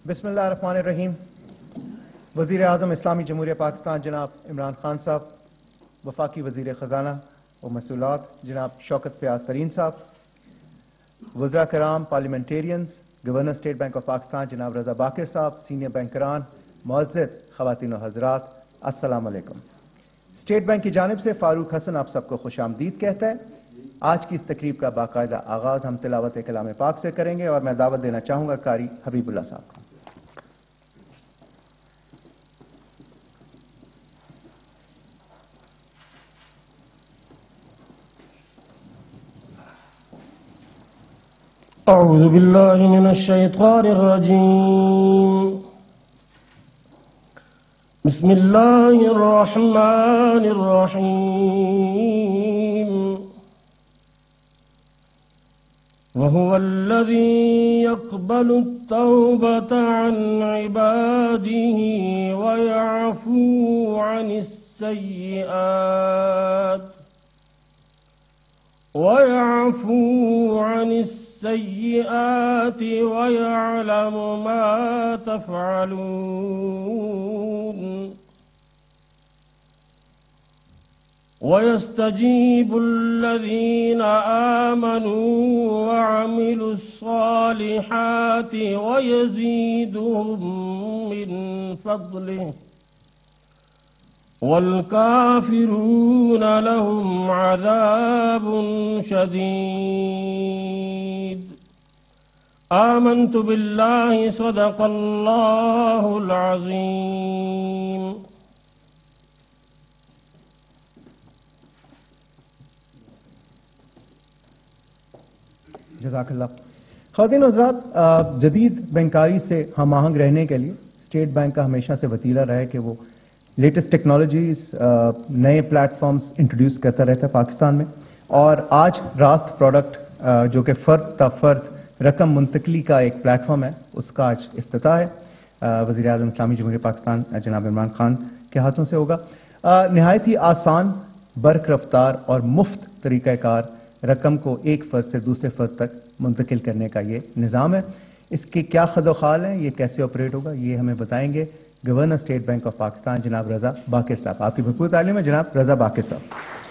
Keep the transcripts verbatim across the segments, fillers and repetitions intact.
بسم اللہ الرحمن الرحیم. وزیر اعظم اسلامی جمہوریہ پاکستان جناب عمران خان صاحب، وفاقی وزیر خزانہ و مسئولات جناب شوکت فیاض ترین صاحب، وزراء کرام، parliamentarians, governor state bank of Pakistan جناب رضا باقر صاحب، سینئر بینکران، معزز خواتین و حضرات، السلام علیکم. اسٹیٹ بینک کی جانب سے فاروق حسن آپ سب کو خوش آمدید کہتا ہے. آج کی اس تقریب کا باقاعدہ آغاز ہم تلاوت کلام پاک سے کریں گے اور میں دعوت دینا چاہوں گا قاری حبیب اللہ صاحب کو. اعوذ باللہ من الشیطان الرجیم. بسم اللہ الرحمن الرحیم. وهو الذي يقبل التوبة عن عباده ويعفو عن السيئات ويعفو عن السيئات ويعلم ما تفعلون. ويستجيب الذين آمنوا وعملوا الصالحات ويزيدهم من فضله والكافرون لهم عذاب شديد. آمنت بالله صدق الله العظيم. جزاک اللہ. خواتین و حضرات، جدید بینکاری سے ہم آہنگ رہنے کے لیے اسٹیٹ بینک کا ہمیشہ سے وتیرہ رہا ہے کہ وہ لیٹسٹ ٹیکنالوجیز، نئے پلیٹ فارمز انٹروڈیوس کرتا رہتا ہے پاکستان میں. اور آج راست پروڈکٹ جو کہ فرد تا فرد رقم منتقلی کا ایک پلیٹ فارم ہے، اس کا آج افتتاح ہے. وزیر اعظم اسلامی جمہوریہ پاکستان جناب عمران خان کے ہاتھوں سے ہوگا. نہایت ہی آسان، برق رفتار اور مفت طریقہ کار رقم کو ایک فرد سے دوسرے فرد تک منتقل کرنے کا یہ نظام ہے. اس کے کیا خد و خال ہیں، یہ کیسے آپریٹ ہوگا، یہ ہمیں بتائیں گے governor state bank of Pakistan جناب رضا باقر صاحب. آپ کی بھرپور تعلیم ہے جناب رضا باقر صاحب.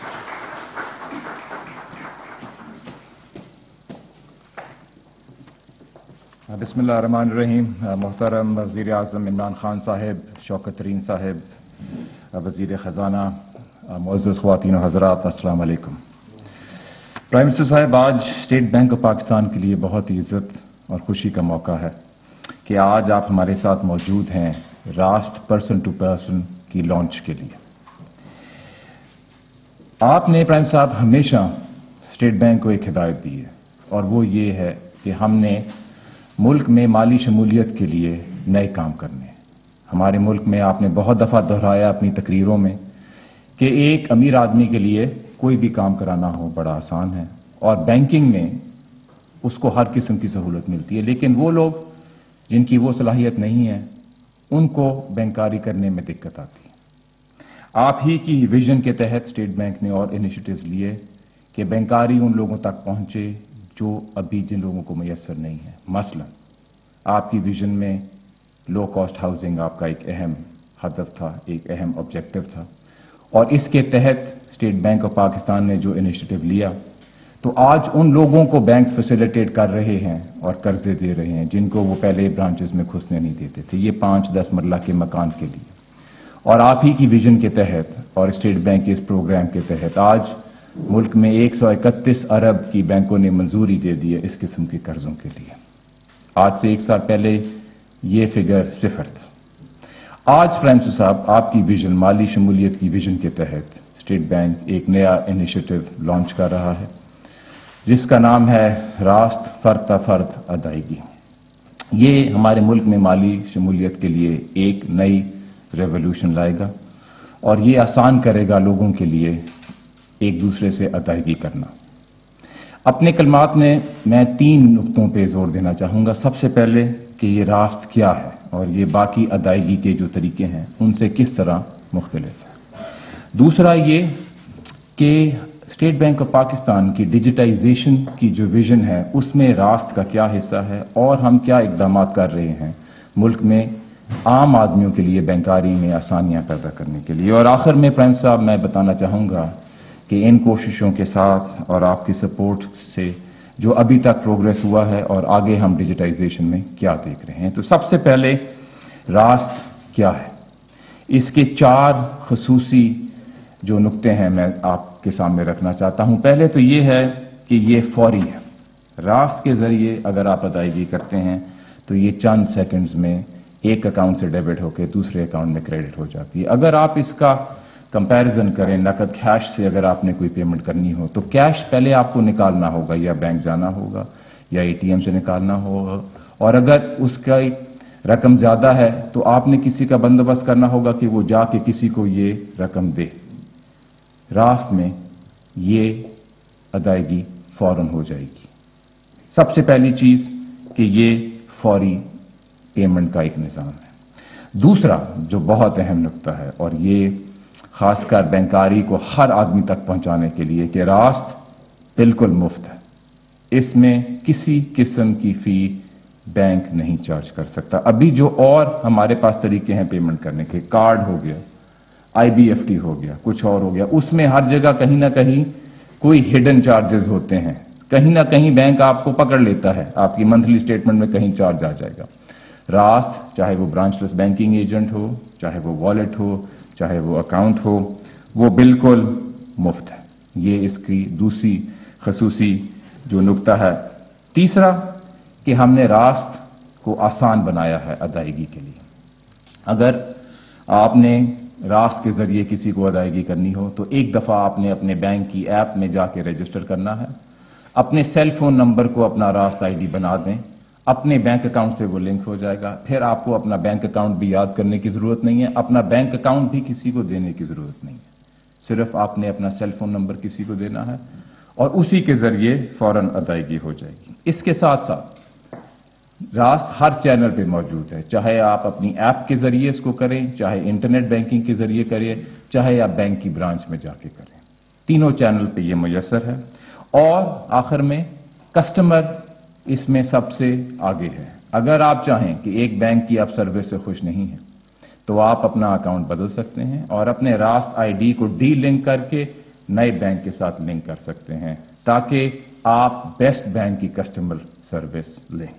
بسم اللہ الرحمن الرحیم. محترم وزیر اعظم عمران خان صاحب، شوکت ترین صاحب، وزیر خزانہ، معزز خواتین و حضرات، السلام علیکم. پرائم منسٹر صاحب، آج اسٹیٹ بینک آف پاکستان کے لیے بہت ہی عزت اور خوشی کا موقع ہے کہ آج آپ ہمارے ساتھ موجود ہیں راست پرسن ٹو پرسن کی لانچ کے لیے. آپ نے پرائم صاحب ہمیشہ اسٹیٹ بینک کو ایک ہدایت دی ہے، اور وہ یہ ہے کہ ہم نے ملک میں مالی شمولیت کے لیے نئے کام کرنے ہیں. ہمارے ملک میں آپ نے بہت دفعہ دہرایا اپنی تقریروں میں کہ ایک امیر آدمی کے لیے کوئی بھی کام کرانا ہو بڑا آسان ہے، اور بینکنگ میں اس کو ہر قسم کی سہولت ملتی ہے. لیکن وہ لوگ جن کی وہ صلاحیت نہیں ہے، ان کو بینکاری کرنے میں دقت آتی ہے. آپ ہی کی ویژن کے تحت اسٹیٹ بینک نے اور انیشیٹوز لیے کہ بینکاری ان لوگوں تک پہنچے جو ابھی جن لوگوں کو میسر نہیں ہے. مثلا آپ کی ویژن میں لو کاسٹ ہاؤسنگ آپ کا ایک اہم ہدف تھا، ایک اہم آبجیکٹو تھا، اور اس کے تحت اسٹیٹ بینک آف پاکستان نے جو انیشیٹو لیا تو آج ان لوگوں کو بینکس فیسیلیٹیٹ کر رہے ہیں اور قرضے دے رہے ہیں جن کو وہ پہلے برانچز میں گھسنے نہیں دیتے تھے، یہ پانچ دس مرلہ کے مکان کے لیے. اور آپ ہی کی ویژن کے تحت اور اسٹیٹ بینک کے اس پروگرام کے تحت آج ملک میں ایک سو اکتیس ارب کی بینکوں نے منظوری دے دی ہے اس قسم کے قرضوں کے لیے. آج سے ایک سال پہلے یہ فگر صفر تھا. آج پرائم منسٹر صاحب آپ کی ویژن، مالی شمولیت کی ویژن کے تحت اسٹیٹ بینک ایک نیا انیشیٹو لانچ کر رہا ہے جس کا نام ہے راست فرد تا فرد ادائیگی. یہ ہمارے ملک میں مالی شمولیت کے لیے ایک نئی ریولوشن لائے گا اور یہ آسان کرے گا لوگوں کے لیے ایک دوسرے سے ادائیگی کرنا. اپنے کلمات میں میں تین نقطوں پہ زور دینا چاہوں گا. سب سے پہلے کہ یہ راست کیا ہے اور یہ باقی ادائیگی کے جو طریقے ہیں ان سے کس طرح مختلف ہے. دوسرا یہ کہ اسٹیٹ بینک آف پاکستان کی ڈیجیٹائزیشن کی جو ویژن ہے اس میں راست کا کیا حصہ ہے اور ہم کیا اقدامات کر رہے ہیں ملک میں عام آدمیوں کے لیے بینکاری میں آسانیاں پیدا کرنے کے لیے. اور آخر میں پرائم صاحب میں بتانا چاہوں گا کہ ان کوششوں کے ساتھ اور آپ کی سپورٹ سے جو ابھی تک پروگریس ہوا ہے اور آگے ہم ڈیجیٹائزیشن میں کیا دیکھ رہے ہیں. تو سب سے پہلے راست کیا ہے، اس کے چار خصوصی جو نقطے ہیں میں آپ کے سامنے رکھنا چاہتا ہوں. پہلے تو یہ ہے کہ یہ فوری ہے. راست کے ذریعے اگر آپ ادائیگی کرتے ہیں تو یہ چند سیکنڈز میں ایک اکاؤنٹ سے ڈیبٹ ہو کے دوسرے اکاؤنٹ میں کریڈٹ ہو جاتی ہے. اگر آپ اس کا کمپیرزن کریں نقد کیش سے، اگر آپ نے کوئی پیمنٹ کرنی ہو تو کیش پہلے آپ کو نکالنا ہوگا، یا بینک جانا ہوگا یا اے ٹی ایم سے نکالنا ہوگا، اور اگر اس کا رقم زیادہ ہے تو آپ نے کسی کا بندوبست کرنا ہوگا کہ وہ جا کے کسی کو یہ رقم دے. راست میں یہ ادائیگی فوراً ہو جائے گی. سب سے پہلی چیز کہ یہ فوری پیمنٹ کا ایک نظام ہے. دوسرا جو بہت اہم نقطہ ہے، اور یہ خاص کر بینکاری کو ہر آدمی تک پہنچانے کے لیے، کہ راست بالکل مفت ہے. اس میں کسی قسم کی فی بینک نہیں چارج کر سکتا. ابھی جو اور ہمارے پاس طریقے ہیں پیمنٹ کرنے کے، کارڈ ہو گیا، آئی بی ایف ٹی ہو گیا، کچھ اور ہو گیا، اس میں ہر جگہ کہیں نہ کہیں کوئی ہڈن چارجز ہوتے ہیں. کہیں نہ کہیں بینک آپ کو پکڑ لیتا ہے، آپ کی منتھلی اسٹیٹمنٹ میں کہیں چارج آ جائے گا. راست چاہے وہ برانچ لیس بینکنگ ایجنٹ ہو، چاہے وہ والیٹ ہو، چاہے وہ اکاؤنٹ ہو، وہ بالکل مفت ہے. یہ اس کی دوسری خصوصی جو نقطہ ہے. تیسرا کہ ہم نے راست کو آسان بنایا ہے ادائیگی کے لیے. اگر آپ نے راست کے ذریعے کسی کو ادائیگی کرنی ہو تو ایک دفعہ آپ نے اپنے بینک کی ایپ میں جا کے رجسٹر کرنا ہے، اپنے سیل فون نمبر کو اپنا راست آئی ڈی بنا دیں، اپنے بینک اکاؤنٹ سے وہ لنک ہو جائے گا. پھر آپ کو اپنا بینک اکاؤنٹ بھی یاد کرنے کی ضرورت نہیں ہے، اپنا بینک اکاؤنٹ بھی کسی کو دینے کی ضرورت نہیں ہے. صرف آپ نے اپنا سیل فون نمبر کسی کو دینا ہے اور اسی کے ذریعے فوراً ادائیگی ہو جائے گی. اس کے ساتھ ساتھ راست ہر چینل پہ موجود ہے، چاہے آپ اپنی ایپ کے ذریعے اس کو کریں، چاہے انٹرنیٹ بینکنگ کے ذریعے کریں، چاہے آپ بینک کی برانچ میں جا کے کریں. تینوں چینل پہ یہ میسر ہے. اور آخر میں کسٹمر اس میں سب سے آگے ہے. اگر آپ چاہیں کہ ایک بینک کی آپ سروس سے خوش نہیں ہیں تو آپ اپنا اکاؤنٹ بدل سکتے ہیں اور اپنے راست آئی ڈی کو ڈی لنک کر کے نئے بینک کے ساتھ لنک کر سکتے ہیں تاکہ آپ بیسٹ بینک کی کسٹمر سروس لیں.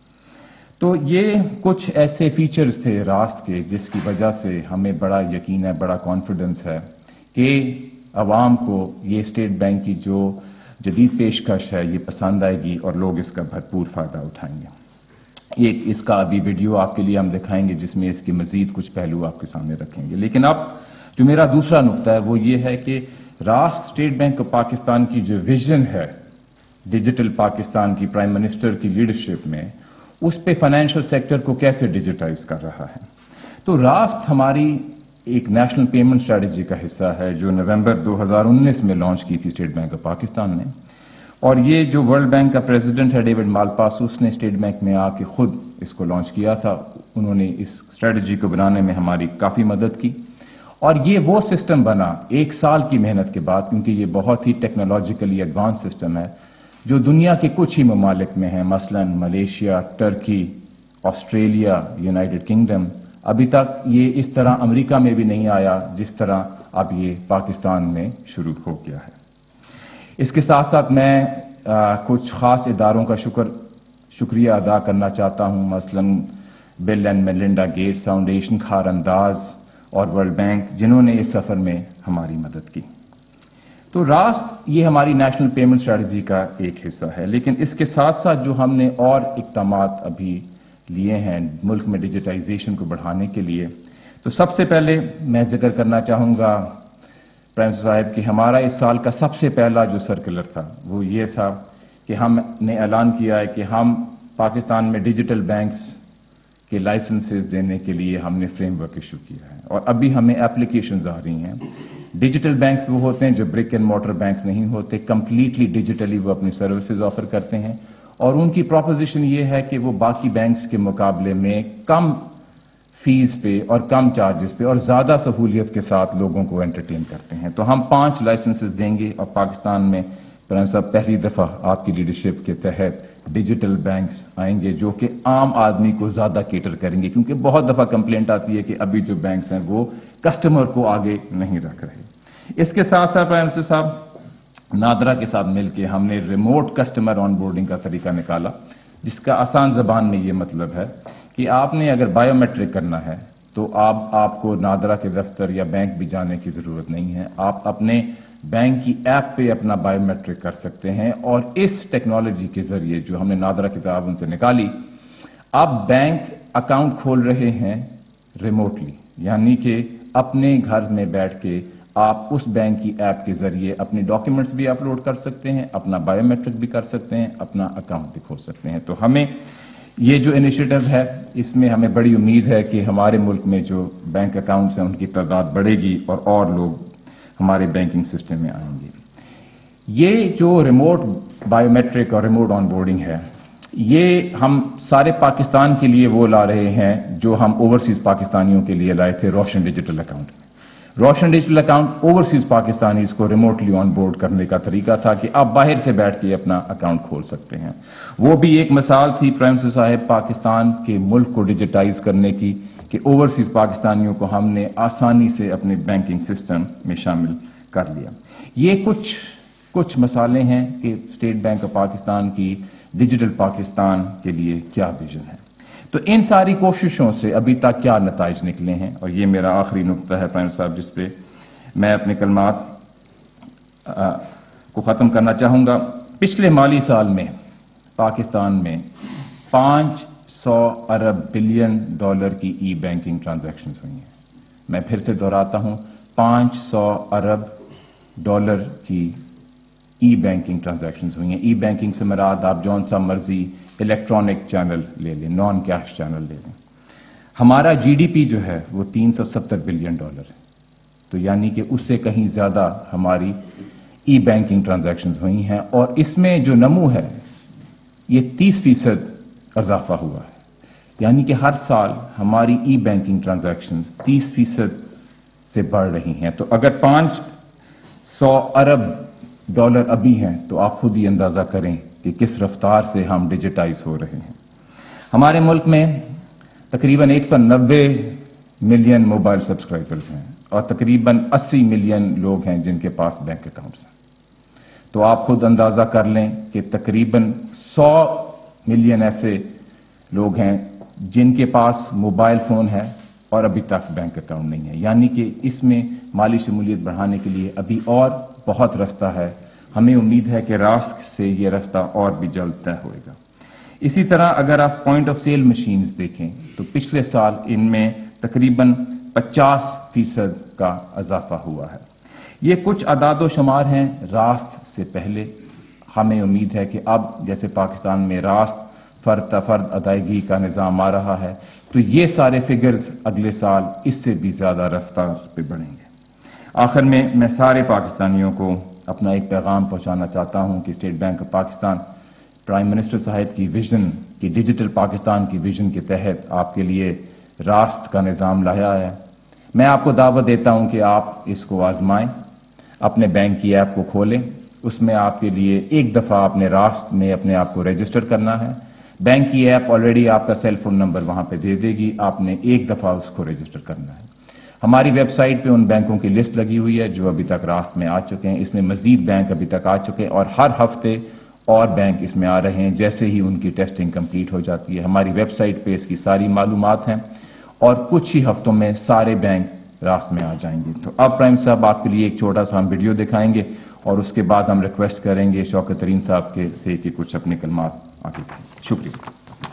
تو یہ کچھ ایسے فیچرز تھے راست کے جس کی وجہ سے ہمیں بڑا یقین ہے، بڑا کانفیڈنس ہے کہ عوام کو یہ اسٹیٹ بینک کی جو جدید پیشکش ہے یہ پسند آئے گی اور لوگ اس کا بھرپور فائدہ اٹھائیں گے. ایک اس کا ابھی ویڈیو آپ کے لیے ہم دکھائیں گے جس میں اس کے مزید کچھ پہلو آپ کے سامنے رکھیں گے. لیکن اب جو میرا دوسرا نقطہ ہے وہ یہ ہے کہ راست اسٹیٹ بینک آف پاکستان کی جو ویژن ہے ڈیجیٹل پاکستان کی پرائم منسٹر کی لیڈرشپ میں، اس پہ فائنینشیل سیکٹر کو کیسے ڈیجیٹائز کر رہا ہے. تو راست ہماری ایک نیشنل پیمنٹ اسٹریٹجی کا حصہ ہے جو نومبر دو ہزار انیس میں لانچ کی تھی اسٹیٹ بینک آف پاکستان نے. اور یہ جو ورلڈ بینک کا پریزیڈنٹ ہے ڈیوڈ مالپاس، اس نے اسٹیٹ بینک میں آ کے خود اس کو لانچ کیا تھا. انہوں نے اس اسٹریٹجی کو بنانے میں ہماری کافی مدد کی اور یہ وہ سسٹم بنا ایک سال کی محنت کے بعد، کیونکہ یہ بہت ہی ٹیکنالوجیکلی ایڈوانس سسٹم ہے جو دنیا کے کچھ ہی ممالک میں ہیں، مثلا Malaysia, Turkey, Australia, United Kingdom. ابھی تک یہ اس طرح امریکہ میں بھی نہیں آیا جس طرح اب یہ پاکستان میں شروع ہو گیا ہے. اس کے ساتھ ساتھ میں آ, کچھ خاص اداروں کا شکر شکریہ ادا کرنا چاہتا ہوں، مثلا Bill and Melinda Gates foundation, خار انداز اور ورلڈ بینک، جنہوں نے اس سفر میں ہماری مدد کی. تو راست یہ ہماری نیشنل پیمنٹ اسٹریٹجی کا ایک حصہ ہے. لیکن اس کے ساتھ ساتھ جو ہم نے اور اقدامات ابھی لیے ہیں ملک میں ڈیجیٹائزیشن کو بڑھانے کے لیے، تو سب سے پہلے میں ذکر کرنا چاہوں گا پرائم صاحب کہ ہمارا اس سال کا سب سے پہلا جو سرکولر تھا وہ یہ تھا کہ ہم نے اعلان کیا ہے کہ ہم پاکستان میں ڈیجیٹل بینکس کے لائسنسز دینے کے لیے ہم نے فریم ورک ایشو کیا ہے اور ابھی ہمیں ایپلیکیشنز آ رہی ہیں. ڈیجیٹل بینکس وہ ہوتے ہیں جو برک اینڈ مورٹر بینکس نہیں ہوتے، کمپلیٹلی ڈیجیٹلی وہ اپنی سروسز آفر کرتے ہیں اور ان کی پروپوزیشن یہ ہے کہ وہ باقی بینکس کے مقابلے میں کم فیس پہ اور کم چارجز پہ اور زیادہ سہولیت کے ساتھ لوگوں کو انٹرٹین کرتے ہیں. تو ہم پانچ لائسنسز دیں گے اور پاکستان میں پرائم صاحب پہلی دفعہ آپ کی لیڈرشپ کے تحت ڈیجیٹل بینکس آئیں گے جو کہ عام آدمی کو زیادہ کیٹر کریں گے، کیونکہ بہت دفعہ کمپلینٹ آتی ہے کہ ابھی جو بینکس ہیں وہ کسٹمر کو آگے نہیں رکھ رہے۔ اس کے ساتھ ساتھ پرائم منسٹر صاحب نادرا کے ساتھ مل کے ہم نے ریموٹ کسٹمر آن بورڈنگ کا طریقہ نکالا، جس کا آسان زبان میں یہ مطلب ہے کہ آپ نے اگر بایو میٹرک کرنا ہے تو آپ آپ کو نادرا کے دفتر یا بینک بھی جانے کی ضرورت نہیں ہے، آپ اپنے بینک کی ایپ پہ اپنا بایو میٹرک کر سکتے ہیں، اور اس ٹیکنالوجی کے ذریعے جو ہم نے نادرا کی تعاون سے نکالی، آپ بینک اکاؤنٹ کھول رہے ہیں ریموٹلی، یعنی کہ اپنے گھر میں بیٹھ کے آپ اس بینک کی ایپ کے ذریعے اپنے ڈاکیومنٹس بھی اپلوڈ کر سکتے ہیں، اپنا بایو میٹرک بھی کر سکتے ہیں، اپنا اکاؤنٹ بھی کھول سکتے ہیں۔ تو ہمیں یہ جو انیشیٹو ہے اس میں ہمیں بڑی امید ہے کہ ہمارے ملک میں جو بینک اکاؤنٹس ہیں ان کی تعداد بڑھے گی اور اور لوگ ہمارے بینکنگ سسٹم میں آئیں گے۔ یہ جو ریموٹ بایو میٹرک اور ریموٹ آن بورڈنگ ہے، یہ ہم سارے پاکستان کے لیے وہ لا رہے ہیں جو ہم اوورسیز پاکستانیوں کے لیے لائے تھے روشن ڈیجیٹل اکاؤنٹ میں۔ Roshan digital account overseas Pakistanis کو ریموٹلی آن بورڈ کرنے کا طریقہ تھا کہ آپ باہر سے بیٹھ کے اپنا اکاؤنٹ کھول سکتے ہیں۔ وہ بھی ایک مثال تھی پرائم منسٹر صاحب پاکستان کے ملک کو ڈیجیٹائز کرنے کی، کہ اوورسیز پاکستانیوں کو ہم نے آسانی سے اپنے بینکنگ سسٹم میں شامل کر لیا۔ یہ کچھ کچھ مثالیں ہیں کہ اسٹیٹ بینک آف پاکستان کی ڈیجیٹل پاکستان کے لیے کیا ویژن ہے۔ تو ان ساری کوششوں سے ابھی تک کیا نتائج نکلے ہیں، اور یہ میرا آخری نقطہ ہے پرائم صاحب جس پہ میں اپنے کلمات کو ختم کرنا چاہوں گا۔ پچھلے مالی سال میں پاکستان میں پانچ سو ارب بلین ڈالر کی ای بینکنگ ٹرانزیکشنز ہوئی ہیں۔ میں پھر سے دہراتا ہوں، پانچ سو ارب ڈالر کی ای بینکنگ ٹرانزیکشنز ہوئی ہیں۔ ای بینکنگ سے مراد آپ جون سا مرضی الیکٹرانک چینل لے لیں، نان کیش چینل لے لیں۔ ہمارا جی ڈی پی جو ہے وہ تین سو ستر بلین ڈالر ہے، تو یعنی کہ اس سے کہیں زیادہ ہماری ای بینکنگ ٹرانزیکشنز ہوئی ہیں، اور اس میں جو نمو ہے یہ تیس فیصد اضافہ ہوا ہے، یعنی کہ ہر سال ہماری ای بینکنگ ٹرانزیکشنز تیس فیصد سے بڑھ رہی ہیں۔ تو اگر پانچ سو ارب ڈالر ابھی ہیں تو آپ خود ہی اندازہ کریں کہ کس رفتار سے ہم ڈیجیٹائز ہو رہے ہیں۔ ہمارے ملک میں تقریباً ایک سو نبے ملین موبائل سبسکرائبرز ہیں اور تقریباً اسی ملین لوگ ہیں جن کے پاس بینک اکاؤنٹس ہیں۔ تو آپ خود اندازہ کر لیں کہ تقریباً سو ملین ایسے لوگ ہیں جن کے پاس موبائل فون ہے اور ابھی تک بینک اکاؤنٹ نہیں ہے، یعنی کہ اس میں مالی شمولیت بڑھانے کے لیے ابھی اور بہت رستہ ہے۔ ہمیں امید ہے کہ راست سے یہ رستہ اور بھی جلد طے ہوئے گا۔ اسی طرح اگر آپ پوائنٹ آف سیل مشینز دیکھیں تو پچھلے سال ان میں تقریباً پچاس فیصد کا اضافہ ہوا ہے۔ یہ کچھ اعداد و شمار ہیں راست سے پہلے۔ ہمیں امید ہے کہ اب جیسے پاکستان میں راست فرد تفرد ادائیگی کا نظام آ رہا ہے تو یہ سارے فگرز اگلے سال اس سے بھی زیادہ رفتار پہ بڑھیں گے۔ آخر میں میں سارے پاکستانیوں کو اپنا ایک پیغام پہنچانا چاہتا ہوں کہ state bank of Pakistan prime minister صاحب کی ویژن کی ڈیجیٹل پاکستان کی ویژن کے تحت آپ کے لیے راست کا نظام لایا ہے۔ میں آپ کو دعوت دیتا ہوں کہ آپ اس کو آزمائیں، اپنے بینک کی ایپ کو کھولیں، اس میں آپ کے لیے ایک دفعہ اپنے راست میں اپنے آپ کو رجسٹر کرنا ہے۔ بینک کی ایپ آلریڈی آپ کا سیل فون نمبر وہاں پہ دے دے گی، آپ نے ایک دفعہ اس کو رجسٹر کرنا ہے۔ ہماری ویب سائٹ پہ ان بینکوں کی لسٹ لگی ہوئی ہے جو ابھی تک راست میں آ چکے ہیں، اس میں مزید بینک ابھی تک آ چکے ہیں اور ہر ہفتے اور بینک اس میں آ رہے ہیں جیسے ہی ان کی ٹیسٹنگ کمپلیٹ ہو جاتی ہے۔ ہماری ویب سائٹ پہ اس کی ساری معلومات ہیں اور کچھ ہی ہفتوں میں سارے بینک راست میں آ جائیں گے۔ تو اب پرائم صاحب آپ کے لیے ایک چھوٹا سا ہم ویڈیو دکھائیں گے اور اس کے بعد ہم ریکویسٹ کریں گے شوکت ترین صاحب کے سے کہ کچھ اپنے کلمات آگے کہیں۔ شکریہ۔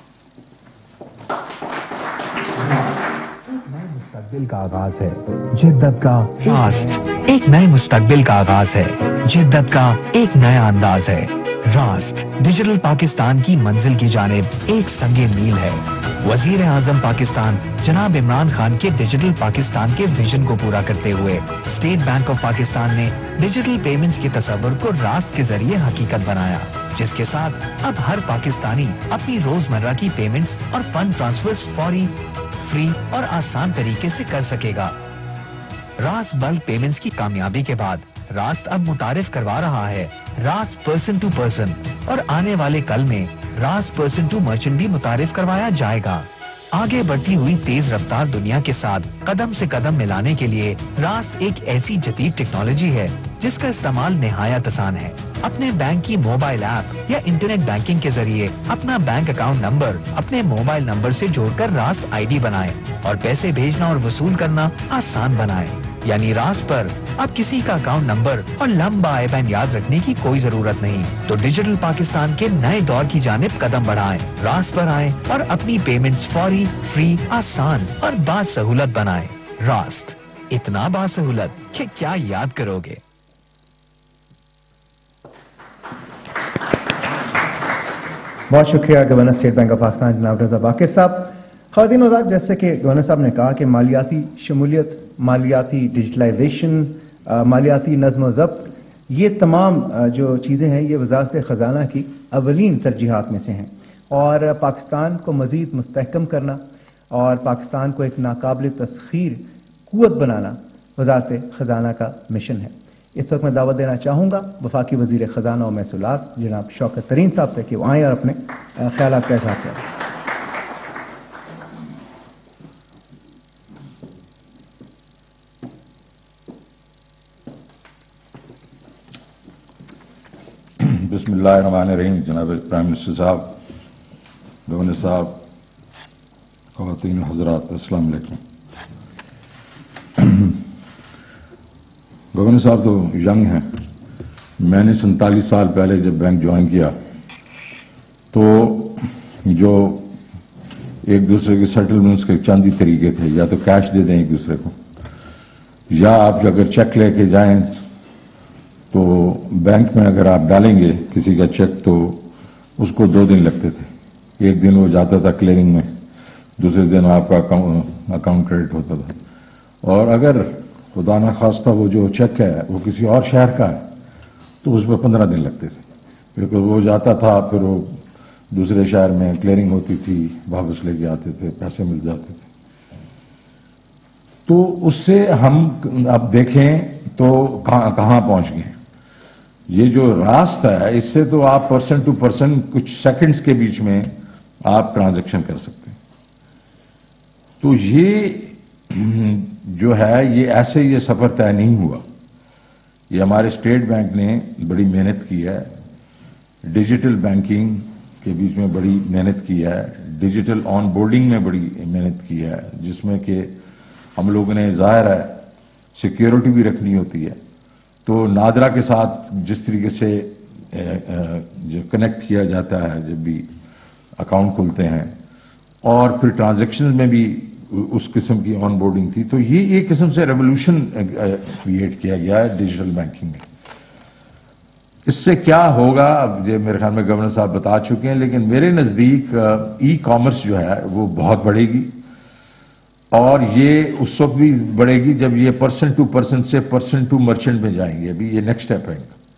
مستقبل کا آغاز ہے جدت کا راست، ایک نئے مستقبل کا آغاز ہے جدت کا ایک نیا انداز ہے۔ راست ڈیجیٹل پاکستان کی منزل کی جانب ایک سنگ میل ہے۔ وزیر اعظم پاکستان جناب عمران خان کے ڈیجیٹل پاکستان کے ویژن کو پورا کرتے ہوئے اسٹیٹ بینک آف پاکستان نے ڈیجیٹل پیمنٹس کے تصور کو راست کے ذریعے حقیقت بنایا، جس کے ساتھ اب ہر پاکستانی اپنی روزمرہ کی پیمنٹس اور فنڈ ٹرانسفرز فوری، فری اور آسان طریقے سے کر سکے گا۔ راست بلک پیمنٹس کی کامیابی کے بعد راست اب متعارف کروا رہا ہے रास पर्सन टू पर्सन और आने वाले कल में रास पर्सन टू मर्चेंट भी मुतारिफ करवाया जाएगा। आगे बढ़ती हुई तेज रफ्तार दुनिया के साथ कदम से कदम मिलाने के लिए रास एक ऐसी जदीद टेक्नोलॉजी है जिसका इस्तेमाल निहायत आसान है। अपने बैंक की मोबाइल ऐप या इंटरनेट बैंकिंग के जरिए अपना बैंक अकाउंट नंबर अपने मोबाइल नंबर से जोड़कर रास आईडी बनाएं और पैसे भेजना और वसूल करना आसान बनाएं। यानी रास पर अब किसी का अकाउंट नंबर और लंबा आई बैन याद रखने की कोई जरूरत नहीं। तो डिजिटल पाकिस्तान के नए दौर की जानिब कदम बढ़ाएं, रास पर आएं और अपनी पेमेंट्स फौरी, फ्री, आसान और बासहूलत बनाएं। रास्त, इतना बासहूलत कि क्या याद करोगे। बहुत शुक्रिया governor state bank of Pakistan जनाब रजा बाक़िर साहब। ख़वातीन और हज़रात, जैसे कि गवर्नर साहब ने कहा कि मालियाती शमूलियत, मालियाती डिजिटलाइजेशन, मालियाती नज़्म व ज़ब्त, ये तमाम जो चीज़ें हैं ये वज़ारत ख़जाना की अवलीन तरजीहात में से हैं और पाकिस्तान को मज़ीद मुस्तहकम करना और पाकिस्तान को एक नाकाबिल तस्खीर क़ुव्वत बनाना वज़ारत ख़जाना का मिशन है। इस वक्त मैं दावत देना चाहूँगा वफाकी वज़ीर ख़जाना और महसूलात जनाब शौकत तरीन साहब से कि वो आएँ और अपने ख्यालात का इज़हार करें। बिस्मिल्लाहिर्रहमानिर्रहीम। जनाब प्राइम मिनिस्टर साहब, गवर्नर साहब, ख़वातीन हज़रात, अस्सलाम वालेकुम। गवर्नर साहब तो यंग हैं। मैंने सैंतालीस साल पहले जब बैंक ज्वाइन किया तो जो एक दूसरे के सेटलमेंट्स के चंद ही तरीके थे, या तो कैश दे दें एक दूसरे को, या आप अगर चेक लेके जाएं तो बैंक में अगर आप डालेंगे किसी का चेक तो उसको दो दिन लगते थे। एक दिन वो जाता था क्लियरिंग में, दूसरे दिन आपका अकाउंट क्रेडिट होता था। और अगर खुदा ना खास्ता वो जो चेक है वो किसी और शहर का है तो उसमें पंद्रह दिन लगते थे, क्योंकि वो जाता था, फिर वो दूसरे शहर में क्लियरिंग होती थी, वापस लेके आते थे, पैसे मिल जाते थे। तो उससे हम अब देखें तो कहां कहां पहुंच गए। ये जो रास्ता है इससे तो आप पर्सन टू पर्सन कुछ सेकंड्स के बीच में आप ट्रांजैक्शन कर सकते हैं। तो ये जो है ये ऐसे ये सफर तय नहीं हुआ। ये हमारे स्टेट बैंक ने बड़ी मेहनत की है, डिजिटल बैंकिंग के बीच में बड़ी मेहनत की है, डिजिटल ऑन बोर्डिंग में बड़ी मेहनत की है, जिसमें कि हम लोगों ने जाहिर है सिक्योरिटी भी रखनी होती है। तो नादरा के साथ जिस तरीके से जो कनेक्ट किया जाता है जब भी अकाउंट खुलते हैं, और फिर ट्रांजैक्शन में भी उस किस्म की ऑन बोर्डिंग थी, तो ये एक किस्म से रेवोल्यूशन क्रिएट किया गया है डिजिटल बैंकिंग में। इससे क्या होगा अब ये मेरे ख्याल में गवर्नर साहब बता चुके हैं, लेकिन मेरे नजदीक ई कॉमर्स जो है वो बहुत बढ़ेगी, और ये उस वक्त भी बढ़ेगी जब ये पर्सन टू पर्सन से पर्सन टू मर्चेंट में जाएंगे। अभी ये नेक्स्ट स्टेप है।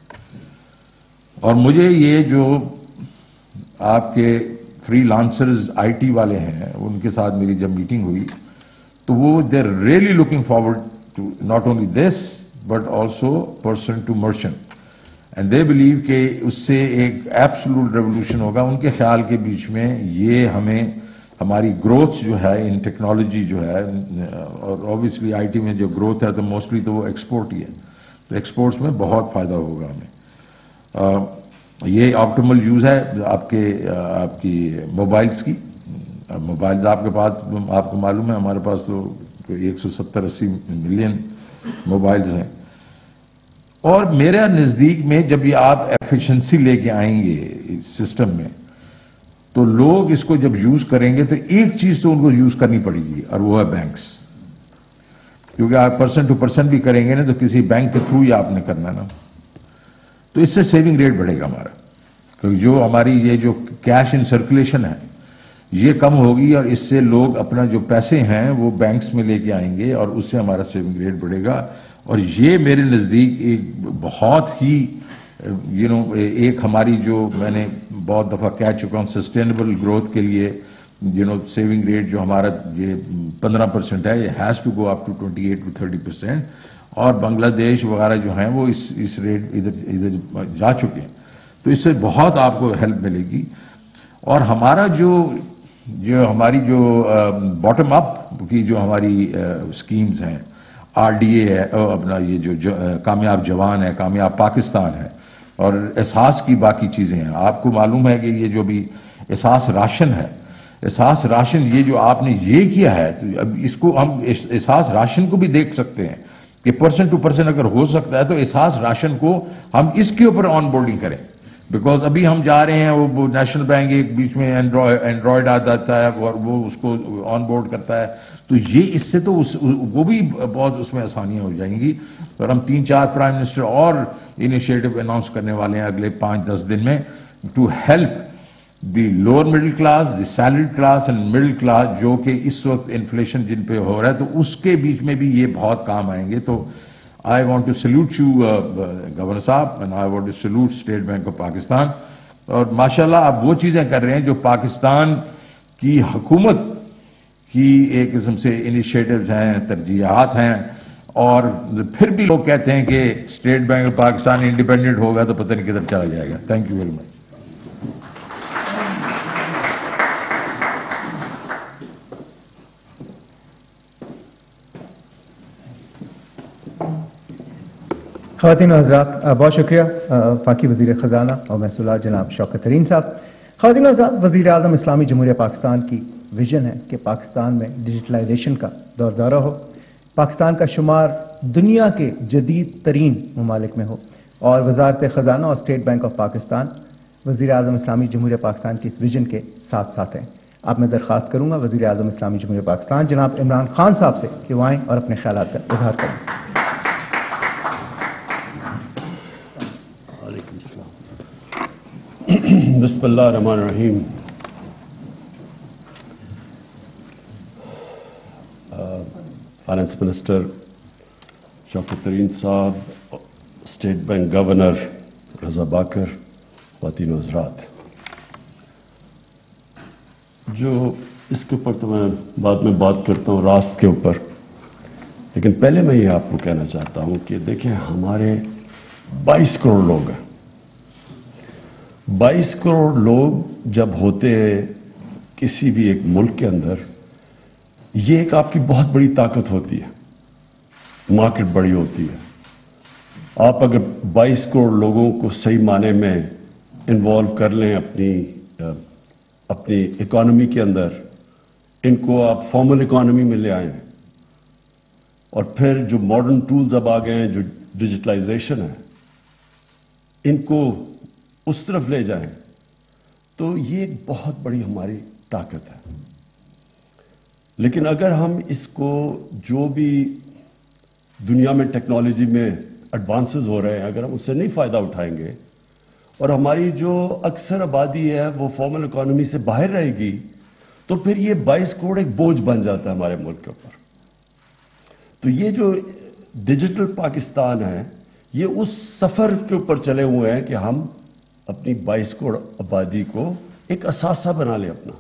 और मुझे ये जो आपके फ्रीलांसर्स आईटी वाले हैं उनके साथ मेरी जब मीटिंग हुई तो वो they are really looking forward to not only this but also person to merchant, and they believe कि उससे एक एब्सोल्यूट रेवोल्यूशन होगा। उनके ख्याल के बीच में ये हमें हमारी ग्रोथ जो है इन टेक्नोलॉजी जो है, और ऑब्वियसली आईटी में जो ग्रोथ है तो मोस्टली तो वो एक्सपोर्ट ही है, तो एक्सपोर्ट्स में बहुत फायदा होगा हमें। आ, ये ऑप्टिमल यूज है आपके आपकी मोबाइल्स की। मोबाइल्स आपके पास आपको मालूम है हमारे पास तो एक सौ सत्तर अस्सी मिलियन मोबाइल्स हैं, और मेरे नजदीक में जब ये आप एफिशिएंसी लेके आएंगे इस सिस्टम में तो लोग इसको जब यूज करेंगे तो एक चीज तो उनको यूज करनी पड़ेगी, और वो है बैंक्स। क्योंकि आप पर्सन टू पर्सन भी करेंगे ना तो किसी बैंक के थ्रू ही आपने करना ना, तो इससे सेविंग रेट बढ़ेगा हमारा, क्योंकि जो हमारी ये जो कैश इन सर्कुलेशन है ये कम होगी, और इससे लोग अपना जो पैसे हैं वो बैंक्स में लेके आएंगे और उससे हमारा सेविंग रेट बढ़ेगा। और ये मेरे नजदीक एक बहुत ही यू नो एक हमारी जो मैंने बहुत दफा कह चुका हूं सस्टेनेबल ग्रोथ के लिए यू नो सेविंग रेट जो हमारा ये पंद्रह परसेंट है, ये has to go up to twenty eight to thirty percent, اور بنگلہ دیش وغیرہ جو ہیں وہ اس اس ریٹ ادھر ادھر جا چکے ہیں. تو اس سے بہت آپ کو ہیلپ ملے گی. اور ہمارا جو جو ہماری جو باٹم اپ کی جو ہماری اسکیمز ہیں, آر ڈی اے ہے, اپنا یہ جو کامیاب جوان ہے, کامیاب پاکستان ہے, اور احساس کی باقی چیزیں ہیں. آپ کو معلوم ہے کہ یہ جو بھی احساس راشن ہے, احساس راشن یہ جو آپ نے یہ کیا ہے, اب اس کو ہم احساس راشن کو بھی دیکھ سکتے ہیں کہ پرسن ٹو پرسن اگر ہو سکتا ہے تو احساس راشن کو ہم اس کے اوپر آن بورڈنگ کریں. بیکاز ابھی ہم جا رہے ہیں, وہ نیشنل بینک ایک بیچ میں اینڈرائڈ آ جاتا ہے اور وہ اس کو آن بورڈ کرتا ہے, تو یہ اس سے تو اس وہ بھی بہت اس میں آسانیاں ہو جائیں گی. اور ہم تین چار پرائم منسٹر اور انیشیٹو اناؤنس کرنے والے ہیں اگلے پانچ دس دن میں, to help the lower middle class, the salaried class and middle class, جو کہ اس وقت انفلیشن جن پہ ہو رہا ہے, تو اس کے بیچ میں بھی یہ بہت کام آئیں گے. تو I want to salute you, uh, Governor Saab, and I want to salute State Bank of Pakistan. اور ماشاءاللہ آپ وہ چیزیں کر رہے ہیں جو پاکستان کی حکومت کی ایک قسم سے انیشیٹوز ہیں, ترجیحات ہیں. اور پھر بھی لوگ کہتے ہیں کہ state bank of Pakistan independent ہوگا تو پتہ نہیں کدھر چلا جائے گا. Thank you very much. خواتین و حضرات, بہت شکریہ وفاقی وزیر خزانہ اور محصولات جناب شوکت ترین صاحب. خواتین و حضرات, وزیر اعظم اسلامی جمہوریہ پاکستان کی ویژن ہے کہ پاکستان میں ڈیجیٹلائزیشن کا دور دورہ ہو, پاکستان کا شمار دنیا کے جدید ترین ممالک میں ہو, اور وزارت خزانہ اور اسٹیٹ بینک آف پاکستان وزیر اعظم اسلامی جمہوریہ پاکستان کی اس ویژن کے ساتھ ساتھ ہیں. اب میں درخواست کروں گا وزیر اعظم اسلامی جمہوریہ پاکستان جناب عمران خان صاحب سے کہ وہ آئیں اور اپنے خیالات کا اظہار کریں. بسم اللہ الرحمن الرحیم. فائنانس منسٹر شوکت ترین صاحب, state bank governor Reza Baqir, خواتین و حضرات, جو اس کے اوپر تو میں بعد میں بات کرتا ہوں راست کے اوپر, لیکن پہلے میں یہ آپ کو کہنا چاہتا ہوں کہ دیکھیں ہمارے بائیس کروڑ لوگ ہیں. بائیس کروڑ لوگ جب ہوتے ہیں کسی بھی ایک ملک کے اندر, یہ ایک آپ کی بہت بڑی طاقت ہوتی ہے, مارکیٹ بڑی ہوتی ہے. آپ اگر بائیس کروڑ لوگوں کو صحیح معنی میں انوالو کر لیں اپنی اپنی اکانومی کے اندر, ان کو آپ فارمل اکانومی میں لے آئیں, اور پھر جو ماڈرن ٹولز اب آ گئے ہیں, جو ڈیجیٹلائزیشن ہے, ان کو اس طرف لے جائیں, تو یہ ایک بہت بڑی ہماری طاقت ہے. لیکن اگر ہم اس کو جو بھی دنیا میں ٹیکنالوجی میں ایڈوانسز ہو رہے ہیں, اگر ہم اس سے نہیں فائدہ اٹھائیں گے, اور ہماری جو اکثر آبادی ہے وہ فارمل اکانومی سے باہر رہے گی, تو پھر یہ بائیس کروڑ ایک بوجھ بن جاتا ہے ہمارے ملک کے اوپر. تو یہ جو ڈیجیٹل پاکستان ہے, یہ اس سفر کے اوپر چلے ہوئے ہیں کہ ہم اپنی بائیس کروڑ آبادی کو ایک اثاثہ بنا لیں اپنا,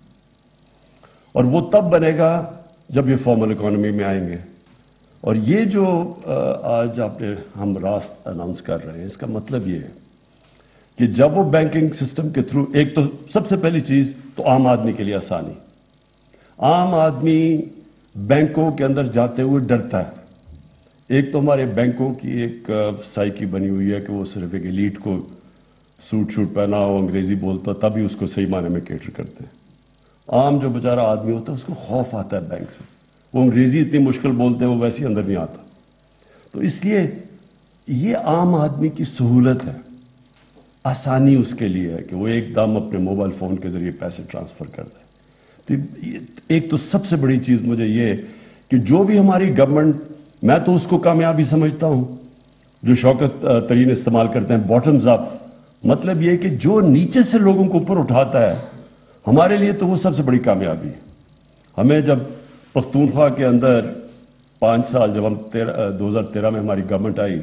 اور وہ تب بنے گا جب یہ فارمل اکانومی میں آئیں گے. اور یہ جو آج آپ نے ہم راست اناؤنس کر رہے ہیں, اس کا مطلب یہ ہے کہ جب وہ بینکنگ سسٹم کے تھرو, ایک تو سب سے پہلی چیز تو عام آدمی کے لیے آسانی. عام آدمی بینکوں کے اندر جاتے ہوئے ڈرتا ہے. ایک تو ہمارے بینکوں کی ایک سائیکی بنی ہوئی ہے کہ وہ صرف ایک ایلیٹ کو سوٹ شوٹ پہنا ہو, انگریزی بولتا, تبھی اس کو صحیح معنی میں کیٹر کرتے ہیں. عام جو بیچارہ آدمی ہوتا ہے اس کو خوف آتا ہے بینک سے, وہ انگریزی اتنی مشکل بولتے ہیں وہ ویسے ہی اندر نہیں آتا. تو اس لیے یہ عام آدمی کی سہولت ہے, آسانی اس کے لیے ہے کہ وہ ایک دم اپنے موبائل فون کے ذریعے پیسے ٹرانسفر کر دے. تو ایک تو سب سے بڑی چیز مجھے یہ کہ جو بھی ہماری گورنمنٹ, میں تو اس کو کامیابی سمجھتا ہوں جو شوکت ترین استعمال کرتے ہیں, باٹمز اپ. مطلب یہ کہ جو نیچے سے لوگوں کو اوپر اٹھاتا ہے, ہمارے لیے تو وہ سب سے بڑی کامیابی ہے. ہمیں جب پختونخوا کے اندر پانچ سال جب ہم دو ہزار تیرہ میں ہماری گورنمنٹ آئی,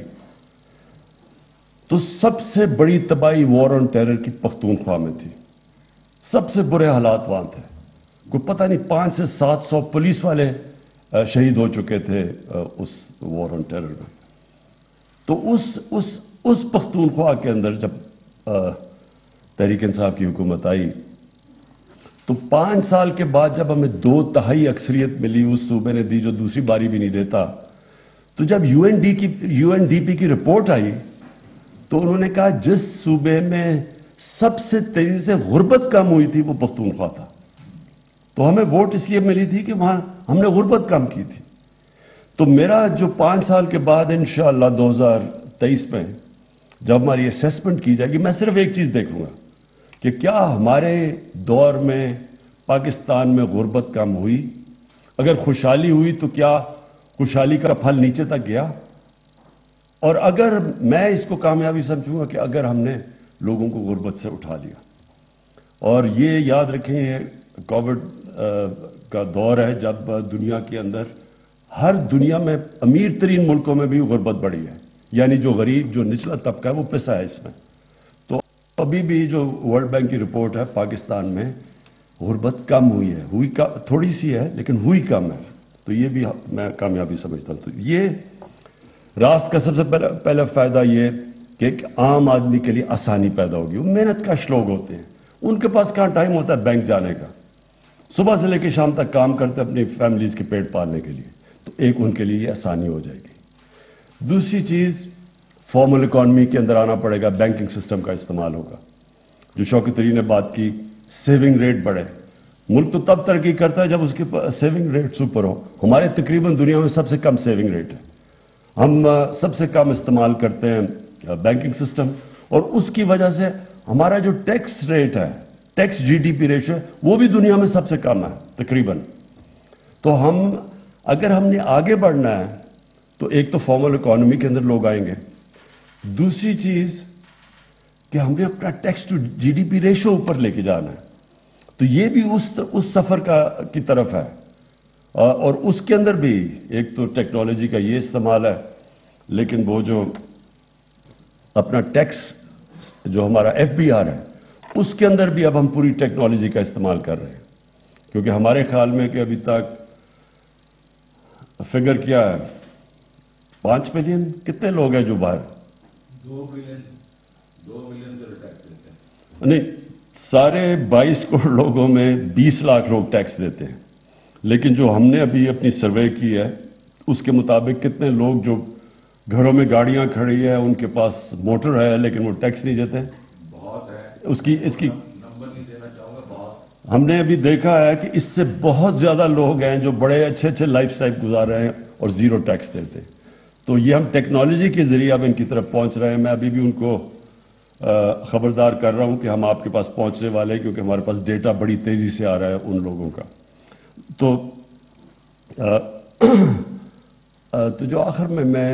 تو سب سے بڑی تباہی وار آن ٹیرر کی پختونخوا میں تھی. سب سے برے حالات وہاں تھے. کوئی پتہ نہیں پانچ سے سات سو پولیس والے شہید ہو چکے تھے اس وار آن ٹیرر میں. تو اس اس اس پختونخوا کے اندر جب تحریک انصاف کی حکومت آئی تو پانچ سال کے بعد جب ہمیں دو تہائی اکثریت ملی اس صوبے نے دی جو دوسری باری بھی نہیں دیتا، تو جب یو این ڈی کی یو این ڈی پی کی رپورٹ آئی تو انہوں نے کہا جس صوبے میں سب سے تیزی سے غربت کم ہوئی تھی وہ پختونخوا تھا. تو ہمیں ووٹ اس لیے ملی تھی کہ وہاں ہم نے غربت کم کی تھی. تو میرا جو پانچ سال کے بعد انشاءاللہ دو ہزار تیئیس میں جب ہماری اسیسمنٹ کی جائے گی، میں صرف ایک چیز دیکھوں گا کہ کیا ہمارے دور میں پاکستان میں غربت کم ہوئی، اگر خوشحالی ہوئی تو کیا خوشحالی کا پھل نیچے تک گیا، اور اگر میں اس کو کامیابی سمجھوں گا کہ اگر ہم نے لوگوں کو غربت سے اٹھا لیا. اور یہ یاد رکھیں یہ کووڈ کا دور ہے جب دنیا کے اندر ہر دنیا میں امیر ترین ملکوں میں بھی غربت بڑھی ہے، یعنی جو غریب جو نچلا طبقہ ہے وہ پسا ہے اس میں. تو ابھی بھی جو ورلڈ بینک کی رپورٹ ہے پاکستان میں غربت کم ہوئی ہے، ہوئی تھوڑی سی ہے لیکن ہوئی کم ہے. تو یہ بھی میں کامیابی سمجھتا ہوں. تو یہ راست کا سب سے پہلا پہلا فائدہ یہ کہ ایک عام آدمی کے لیے آسانی پیدا ہوگی. وہ محنت کش لوگ ہوتے ہیں، ان کے پاس کہاں ٹائم ہوتا ہے بینک جانے کا، صبح سے لے کے شام تک کام کرتے ہیں اپنی فیملیز کے پیٹ پالنے کے لیے. تو ایک ان کے لیے یہ آسانی ہو جائے گی. دوسری چیز فارمل اکانومی کے اندر آنا پڑے گا، بینکنگ سسٹم کا استعمال ہوگا. جو شوکت طری نے بات کی سیونگ ریٹ بڑھے. ملک تو تب ترقی کرتا ہے جب اس کے سیونگ ریٹ سپر ہو. ہمارے تقریباً دنیا میں سب سے کم سیونگ ریٹ ہے. ہم سب سے کم استعمال کرتے ہیں بینکنگ سسٹم، اور اس کی وجہ سے ہمارا جو ٹیکس ریٹ ہے، tax G D P ratio ہے، وہ بھی دنیا میں سب سے کم ہے تقریباً. تو ہم اگر ہم نے آگے بڑھنا ہے تو ایک تو فارمل اکانومی کے اندر لوگ آئیں گے، دوسری چیز کہ ہم نے اپنا tax to G D P ratio اوپر لے کے جانا ہے. تو یہ بھی اس اس سفر کا کی طرف ہے. اور اس کے اندر بھی ایک تو ٹیکنالوجی کا یہ استعمال ہے، لیکن وہ جو اپنا ٹیکس جو ہمارا ایف بی آر ہے اس کے اندر بھی اب ہم پوری ٹیکنالوجی کا استعمال کر رہے ہیں. کیونکہ ہمارے خیال میں کہ ابھی تک فگر کیا ہے، پانچ ملین کتنے لوگ ہیں جو باہر دو ملین دو ملین سے ٹیکس دیتے ہیں. نہیں، سارے بائیس کروڑ لوگوں میں بیس لاکھ لوگ ٹیکس دیتے ہیں. لیکن جو ہم نے ابھی اپنی سروے کی ہے اس کے مطابق کتنے لوگ جو گھروں میں گاڑیاں کھڑی ہے ان کے پاس موٹر ہے لیکن وہ ٹیکس نہیں دیتے. بہت ہے. اس کی اس کی نمبر نہیں دینا چاہوں گا. بہت ہم نے ابھی دیکھا ہے کہ اس سے بہت زیادہ لوگ ہیں جو بڑے اچھے اچھے لائف سٹائل گزار رہے ہیں اور زیرو ٹیکس دیتے ہیں. تو یہ ہم ٹیکنالوجی کے ذریعے اب ان کی طرف پہنچ رہے ہیں. میں ابھی بھی ان کو خبردار کر رہا ہوں کہ ہم آپ کے پاس پہنچنے والے ہیں، کیونکہ ہمارے پاس ڈیٹا بڑی تیزی سے آ رہا ہے ان لوگوں کا. تو تو جو آخر میں میں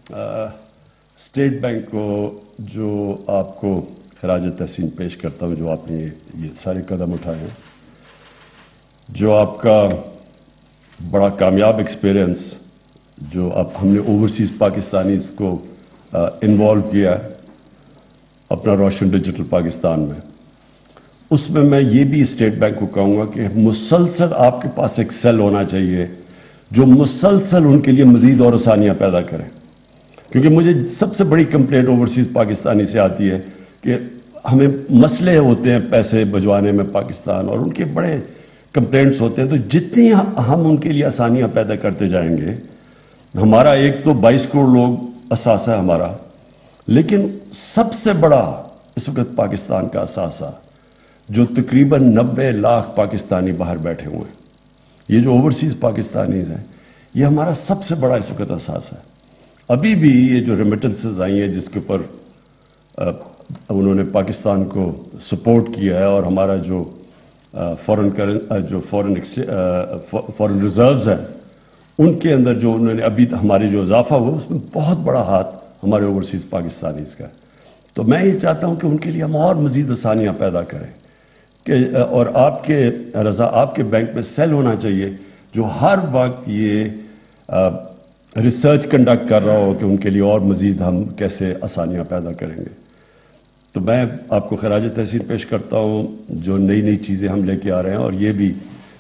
اسٹیٹ بینک کو جو آپ کو خراج تحسین پیش کرتا ہوں، جو آپ نے یہ سارے قدم اٹھائے ہیں، جو آپ کا بڑا کامیاب ایکسپیرئنس جو اب ہم نے اوورسیز پاکستانیز کو انوالو کیا ہے اپنا روشن ڈیجیٹل پاکستان میں، اس میں میں یہ بھی اسٹیٹ بینک کو کہوں گا کہ مسلسل آپ کے پاس ایک سیل ہونا چاہیے جو مسلسل ان کے لیے مزید اور آسانیاں پیدا کریں. کیونکہ مجھے سب سے بڑی کمپلینٹ اوورسیز پاکستانی سے آتی ہے کہ ہمیں مسئلے ہوتے ہیں پیسے بھجوانے میں پاکستان، اور ان کے بڑے کمپلینٹس ہوتے ہیں. تو جتنی ہم ان کے لیے آسانیاں پیدا کرتے جائیں گے، ہمارا ایک تو بائیس کروڑ لوگ اثاثہ ہے ہمارا، لیکن سب سے بڑا اس وقت پاکستان کا اثاثہ جو تقریباً نبے لاکھ پاکستانی باہر بیٹھے ہوئے ہیں، یہ جو اوورسیز پاکستانیز ہیں، یہ ہمارا سب سے بڑا اس وقت اثاثہ ہے. ابھی بھی یہ جو ریمیٹنسز آئی ہیں جس کے اوپر انہوں نے پاکستان کو سپورٹ کیا ہے، اور ہمارا جو فورن جو فورن فورن ریزروز ہیں ان کے اندر جو انہوں نے ابھی ہمارے جو اضافہ ہوا اس میں بہت بڑا ہاتھ ہمارے اوورسیز پاکستانیز کا ہے. تو میں یہ چاہتا ہوں کہ ان کے لیے ہم اور مزید آسانیاں پیدا کریں کہ اور آپ کے رضا آپ کے بینک میں سیل ہونا چاہیے جو ہر وقت یہ ریسرچ کنڈکٹ کر رہا ہو کہ ان کے لیے اور مزید ہم کیسے آسانیاں پیدا کریں گے. تو میں آپ کو خراج تحسین پیش کرتا ہوں جو نئی نئی چیزیں ہم لے کے آ رہے ہیں، اور یہ بھی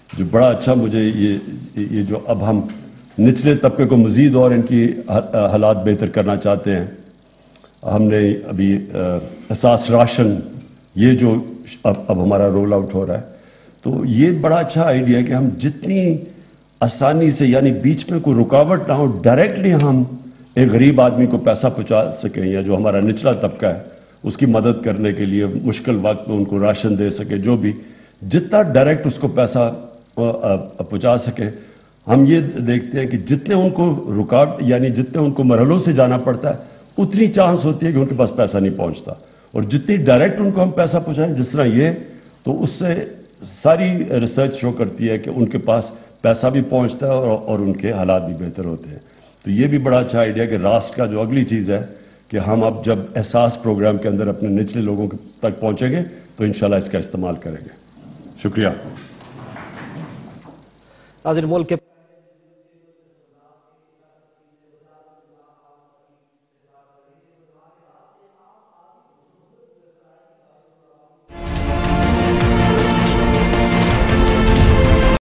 جو بڑا اچھا مجھے یہ یہ جو اب ہم نچلے طبقے کو مزید اور ان کی حالات بہتر کرنا چاہتے ہیں. ہم نے ابھی احساس راشن یہ جو اب اب ہمارا رول آؤٹ ہو رہا ہے، تو یہ بڑا اچھا آئیڈیا ہے کہ ہم جتنی آسانی سے، یعنی بیچ میں کوئی رکاوٹ نہ ہو، ڈائریکٹلی ہم ایک غریب آدمی کو پیسہ پہنچا سکیں، یا جو ہمارا نچلا طبقہ ہے اس کی مدد کرنے کے لیے مشکل وقت میں ان کو راشن دے سکے، جو بھی جتنا ڈائریکٹ اس کو پیسہ پہنچا سکے. ہم یہ دیکھتے ہیں کہ جتنے ان کو رکاوٹ یعنی جتنے ان کو مرحلوں سے جانا پڑتا ہے اتنی چانس ہوتی ہے کہ ان کے پاس پیسہ نہیں پہنچتا، اور جتنی ڈائریکٹ ان کو ہم پیسہ پہنچائیں جس طرح یہ، تو اس سے ساری ریسرچ شو کرتی ہے کہ ان کے پاس پیسہ بھی پہنچتا ہے اور اور ان کے حالات بھی بہتر ہوتے ہیں. تو یہ بھی بڑا اچھا آئیڈیا کہ راسٹ کا جو اگلی چیز ہے کہ ہم اب جب احساس پروگرام کے اندر اپنے نچلے لوگوں تک پہنچیں گے تو انشاءاللہ اس کا استعمال کریں گے. شکریہ. ناظرین، ملک کے